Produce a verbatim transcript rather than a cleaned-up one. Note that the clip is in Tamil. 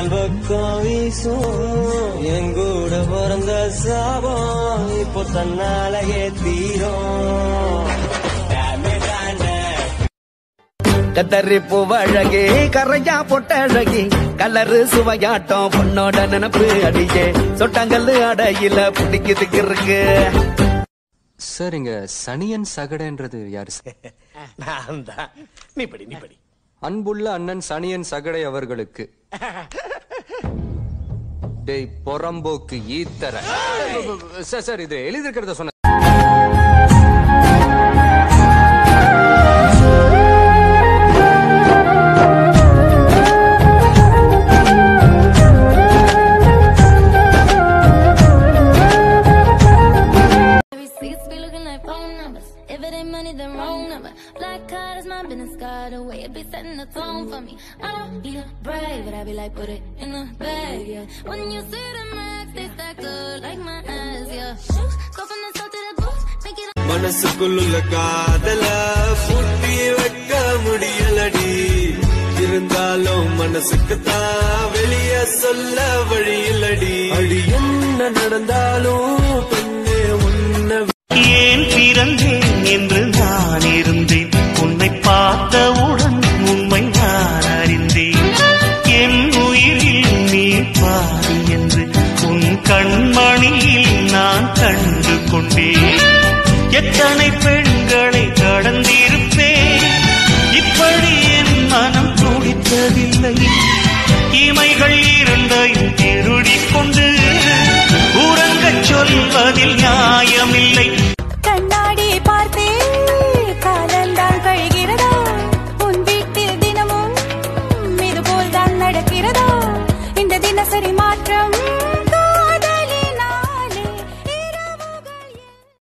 என் பக்கம் வீசும் என் கூட பிறந்த சாபம் இப்போ தன்னாலேயே தீரும். கத்தரி பூவழகி கரையா பொட்டழகி கலரு சுவையாட்டம் பொண்ணோட நினப்பு அடியே சொட்டாங்கல்லு அடையில பிடிக்குதுக்கு இருக்கு. சார் இங்க சனியன் சகடைன்றது யாரு? நான் தான். நீ படி நீ படி. அன்புள்ள அண்ணன் சனியன் சகடை அவர்களுக்கு டேய் பொறம்போக்கு ஈத்தர. சார் சார் இது எழுதிருக்கிறத சொன்ன. Got a way of be setting the tone for me. I don't need a brave, but I be like, put it in the bag, yeah. When you see the max, they stack good like my ass, yeah. Shoes, go from the top to the boots, make it. மனசுக்குள்ள காதல பூட்டி வைக்க முடியலடி, இருந்தாலும் மனசுக்கு தான் வெளிய சொல்ல வழியிலடி. அடி என்ன நடந்தாலும் பெண்ணே உன்னை ஏன் பிறந்தேன் என்று நான் இருந்தேன், உன்னை பார்த்தவுடன் உண்மை நான் அறிந்தேன். என் உயிரில் நீ பாதி என்று உன் கண்மணியில் நான் கண்டு கொண்டேன். எத்தனை பெண்களை கடந்திருப்பேன், இப்படி என் மனம் துடித்ததில்லை. இமைகள் இரண்டையும் திருடிக் கொண்டு உறங்கச் சொல்வதில் நியாயமில்லை.